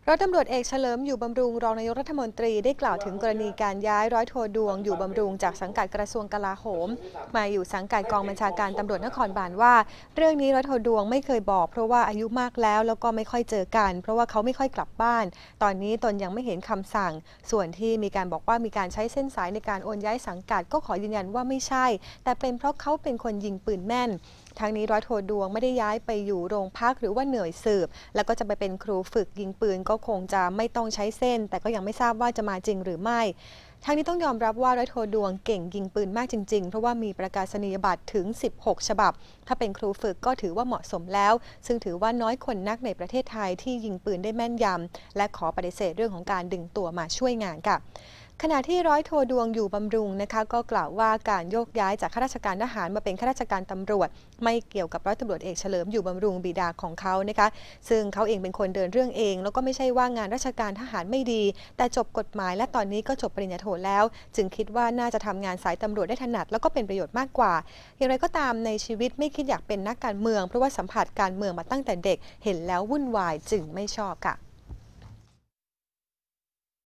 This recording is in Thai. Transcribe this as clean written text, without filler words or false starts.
ร้อยตำรวจเอกเฉลิมอยู่บำรุงรองนายกรัฐมนตรีได้กล่าวถึงกรณีการย้ายร้อยโทดวงอยู่บำรุงจากสังกัดกระทรวงกลาโหมมาอยู่สังกัดกองบัญชาการตำรวจนครบาลว่าเรื่องนี้ร้อยโทดวงไม่เคยบอกเพราะว่าอายุมากแล้วก็ไม่ค่อยเจอกันเพราะว่าเขาไม่ค่อยกลับบ้านตอนนี้ตนยังไม่เห็นคำสั่งส่วนที่มีการบอกว่ามีการใช้เส้นสายในการโอนย้ายสังกัดก็ขอยืนยันว่าไม่ใช่แต่เป็นเพราะเขาเป็นคนยิงปืนแม่นทั้งนี้ร้อยโทดวงไม่ได้ย้ายไปอยู่โรงพักหรือว่าหน่วยสืบแล้วก็จะไปเป็นครูฝึกยิงปืนก็คงจะไม่ต้องใช้เส้นแต่ก็ยังไม่ทราบว่าจะมาจริงหรือไม่ทั้งนี้ต้องยอมรับว่าร้อยโทดวงเก่งยิงปืนมากจริงๆเพราะว่ามีประกาศนียบัตรถึง16ฉบับถ้าเป็นครูฝึกก็ถือว่าเหมาะสมแล้วซึ่งถือว่าน้อยคนนักในประเทศไทยที่ยิงปืนได้แม่นยำและขอปฏิเสธเรื่องของการดึงตัวมาช่วยงานค่ะขณะที่ร้อยโทดวงอยู่บำรุงนะคะก็กล่าวว่าการโยกย้ายจากข้าราชการทหารมาเป็นข้าราชการตำรวจไม่เกี่ยวกับร้อยตำรวจเอกเฉลิมอยู่บำรุงบิดาของเขานะคะซึ่งเขาเองเป็นคนเดินเรื่องเองแล้วก็ไม่ใช่ว่างานราชการทหารไม่ดีแต่จบกฎหมายและตอนนี้ก็จบปริญญาโทแล้วจึงคิดว่าน่าจะทำงานสายตำรวจได้ถนัดแล้วก็เป็นประโยชน์มากกว่าอย่างไรก็ตามในชีวิตไม่คิดอยากเป็นนักการเมืองเพราะว่าสัมผัสการเมืองมาตั้งแต่เด็กเห็นแล้ววุ่นวายจึงไม่ชอบค่ะ